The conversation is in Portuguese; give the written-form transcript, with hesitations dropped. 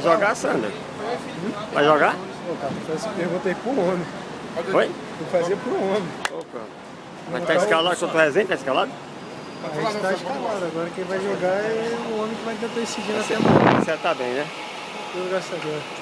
Vai jogar, Sandra? Vai jogar? Pô, cara, tu faz essa pergunta aí pro homem. Oi? Tu fazia pro homem. Opa. Mas tá escalado, só tu resenha, tá escalado? A gente tá escalado, agora quem vai jogar é o homem que vai tentar decidir na semana. Você tá bem, né? Graças a Deus.